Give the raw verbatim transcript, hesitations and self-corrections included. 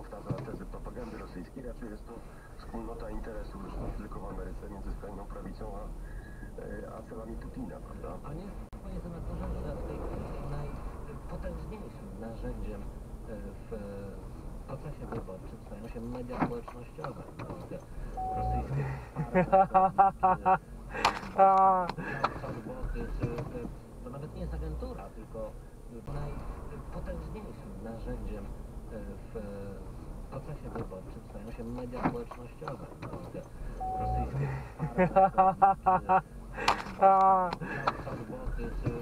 powtarza tezy propagandy rosyjskiej, raczej jest to wspólnota interesów, zresztą nie tylko w Ameryce, między skrajną prawicą a, a celami Putina, prawda? Panie, panie senatorze, że w tej chwili najpotężniejszym narzędziem w procesie wyborczym stają się media społecznościowe. Rosyjskie wsparcie, to nawet nie jest agentura, tylko najpotężniejszym narzędziem w procesie wyborczym stają się media społecznościowe. Rosyjskie wsparcie,